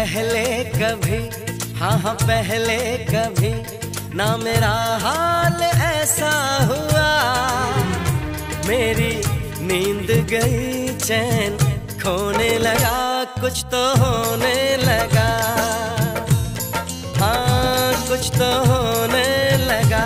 पहले कभी, हाँ हाँ पहले कभी ना मेरा हाल ऐसा हुआ। मेरी नींद गई, चैन खोने लगा, कुछ तो होने लगा, हाँ कुछ तो होने लगा।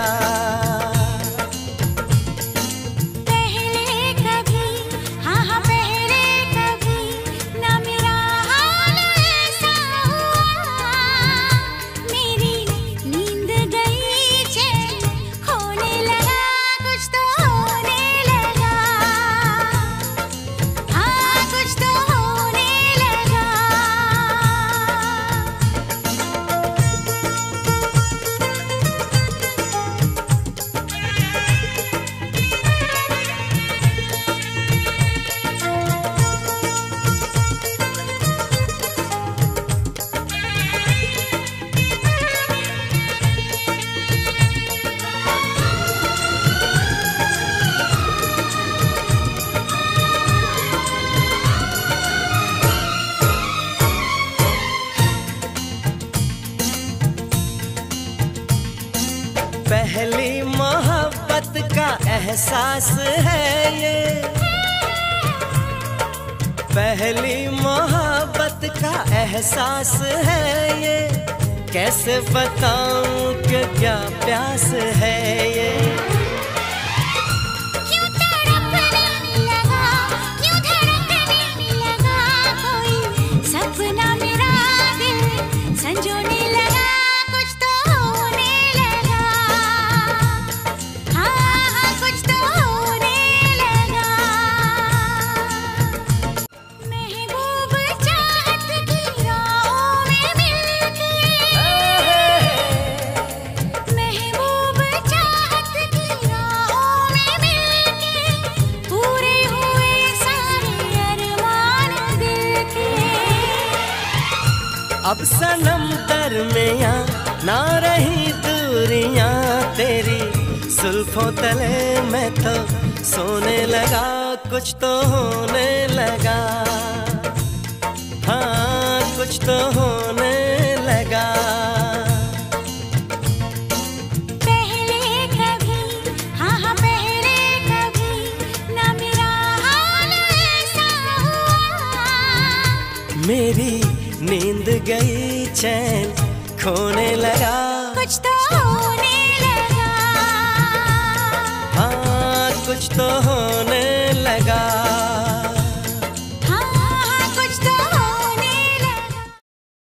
पहली मोहब्बत का एहसास है ये, पहली मोहब्बत का एहसास है ये। कैसे बताऊं कि क्या प्यास है ये। क्यों तड़पने लगा, क्यों धड़कने लगा, कोई सपना मेरा दिल संजोने लगा। अब सनम दरमियां ना रही दूरियां तेरी, जुल्फों तले मैं तो सोने लगा, कुछ तो होने लगा, हाँ कुछ तो होने लगा। पहले कभी, हाँ हाँ पहले कभी ना मेरा हाल ऐसा हुआ। मेरी नींद गई, चैन खोने लगा, कुछ तो होने लगा, हाँ कुछ तो होने लगा।